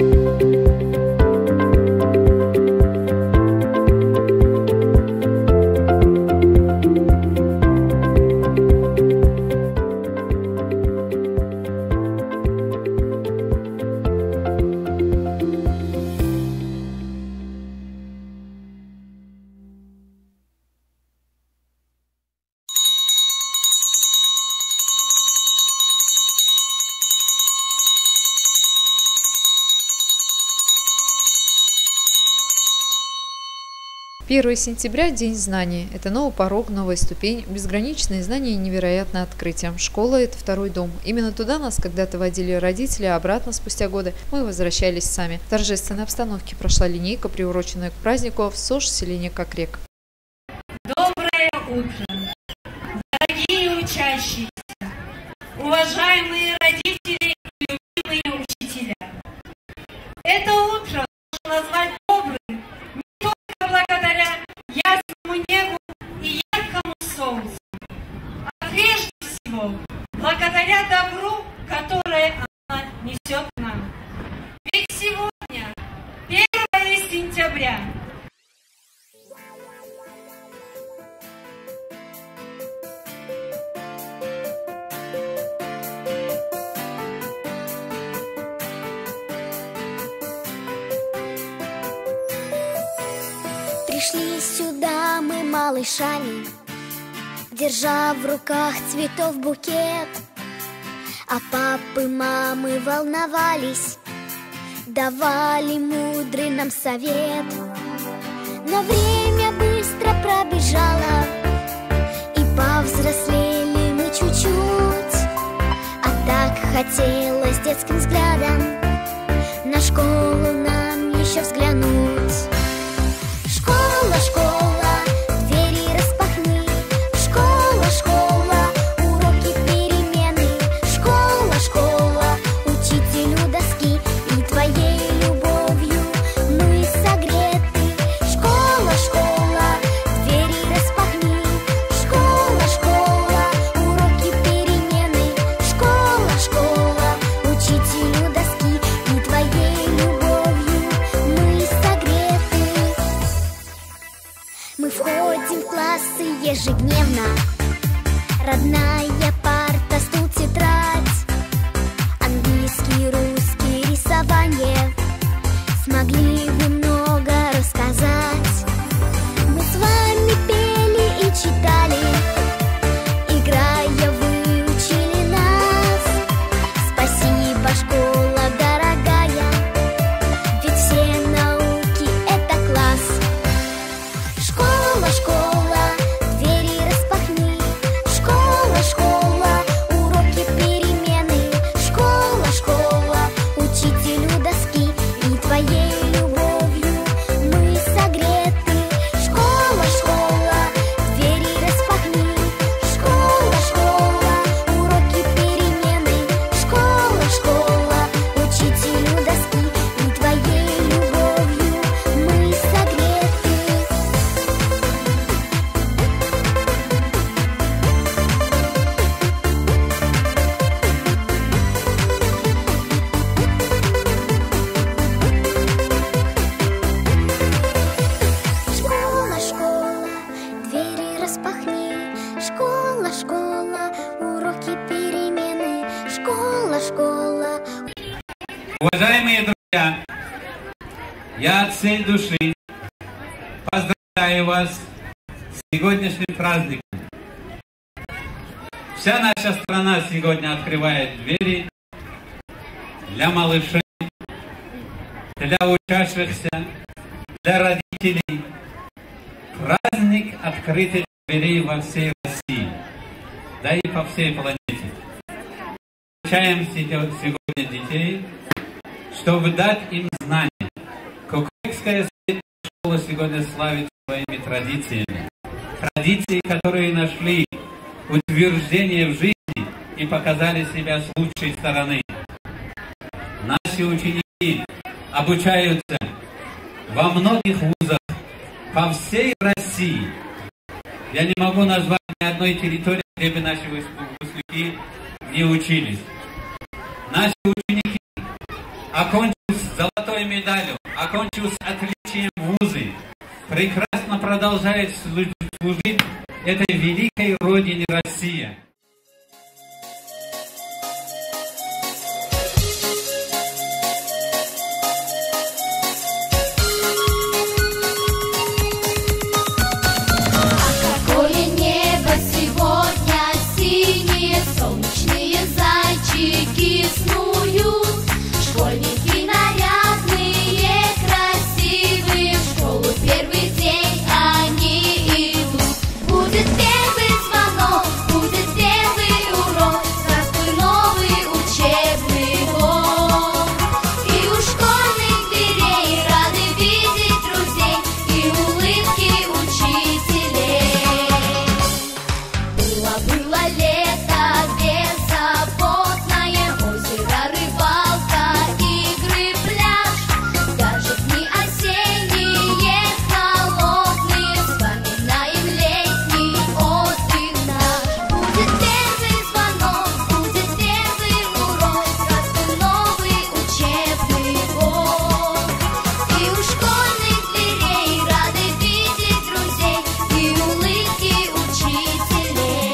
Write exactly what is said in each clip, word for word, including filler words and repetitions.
первое сентября – День знаний. Это новый порог, новая ступень, безграничные знания и невероятное открытие. Школа – это второй дом. Именно туда нас когда-то водили родители, а обратно спустя годы мы возвращались сами. В торжественной обстановке прошла линейка, приуроченная к празднику в СОЖ селения Кокрек. Доброе утро, дорогие учащиеся, уважаемые родители и любимые учителя. Это утро можно назвать добрым не только благодаря ясному небу и яркому солнцу, а прежде всего благодаря добру, которое она несет нам. Ведь сегодня первое сентября. Пришли сюда мы малышами, держа в руках цветов букет. А папы, мамы волновались, давали мудрый нам совет. Но время быстро пробежало, и повзрослели мы чуть-чуть. А так хотелось детским взглядом на школу нам еще взглянуть. Школа, школа, двери распахни. Школа, школа, уроки перемены. Школа, школа, учителю доски. И твоей любовью мы согреты. Школа, школа, двери распахни. Школа, школа, уроки перемены. Школа, школа, учителю доски. И твоей любовью мы согреты. Мы входим в классы ежедневно. Родная парта, стул, тетрадь. Английский, русский, рисование. Смогли вы много рассказать. Мы с вами пели и читали. Играя, выучили нас. Спасибо, школа дорогая, ведь все науки — это класс. Школа, школа, двери распахни. Школа, школа, уроки перемены. Школа, школа, учителю доски. И твоей любовью мы согреты. Школа, школа, двери распахни. Школа, школа, уроки перемены. Школа, школа, учителю доски. И твоей любовью мы согреты. Школа, школа, двери распахни. Школа, школа, уроки перемены. Школа, школа. Уважаемые друзья, я от всей души поздравляю вас с сегодняшним праздником. Вся наша страна сегодня открывает двери для малышей, для учащихся, для родителей. Праздник открытых дверей во всей России, да и по всей планете. Встречаем сегодня детей, чтобы дать им знания. Кокрекская средняя школа сегодня славит своими традициями. Традиции, которые нашли утверждение в жизни и показали себя с лучшей стороны. Наши ученики обучаются во многих вузах по всей России. Я не могу назвать ни одной территории, где бы наши выпускники не учились. Наши ученики, окончив золотой медалью, окончил с отличием вузы, прекрасно продолжает служить этой великой родине Россия. Школьники нарядные, красивые, в школу первый день они идут. Будет первый звонок, будет первый урок, здравствуй, новый учебный год. И у школьных дверей рады видеть друзей и улыбки учителей. Было-было лето беззаботное, озеро, рыбалка, игры, пляж. Даже дни осенние, холодные, вспоминаем летний отдых наш. Будет первый звонок, будет первый урок, здравствуй, новый учебный год. И у школьных дверей рады видеть друзей и улыбки учителей.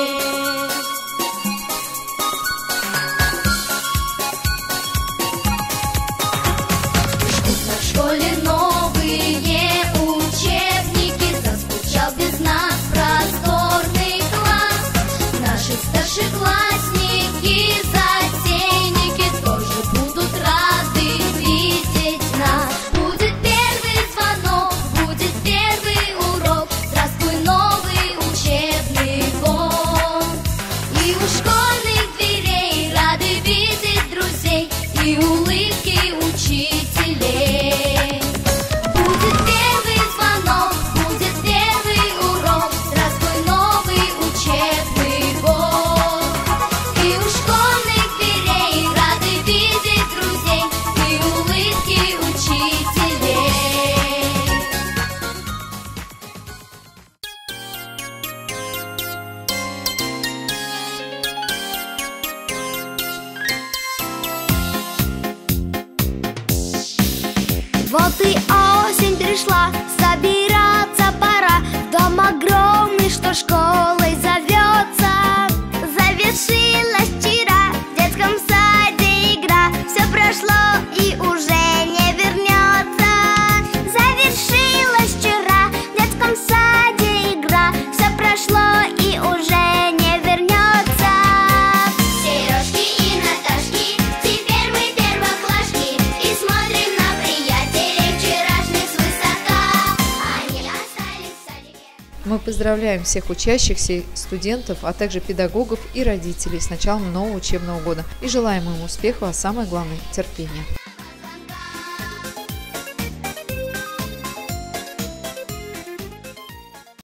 Ждут нас в школе новые учебники, заскучал без нас просторный класс. Наши старшеклассники, затейники тоже будут рады видеть нас. Будет первый звонок, будет первый урок, здравствуй, новый учебный год. И у школьных дверей рады видеть друзей и улыбки учителей. Будет первый звонок, будет первый урок, здравствуй, новый учебный год. И у школьных дверей рады видеть друзей и улыбки учителей. Вот и осень пришла, собираться пора. Дом огромный, что школой зовется. Завершилась вчера в детском саде игра. Все прошло и уже не вернется. Завершилась вчера в детском саде игра. Все прошло и уже не вернется. Сережки и Наташки, теперь мы первоклашки и смотрим на приятелей вчерашних свысока. Они остались в садике. Мы поздравляем всех учащихся, студентов, а также педагогов и родителей с началом нового учебного года и желаем им успеха, а самое главное – терпения.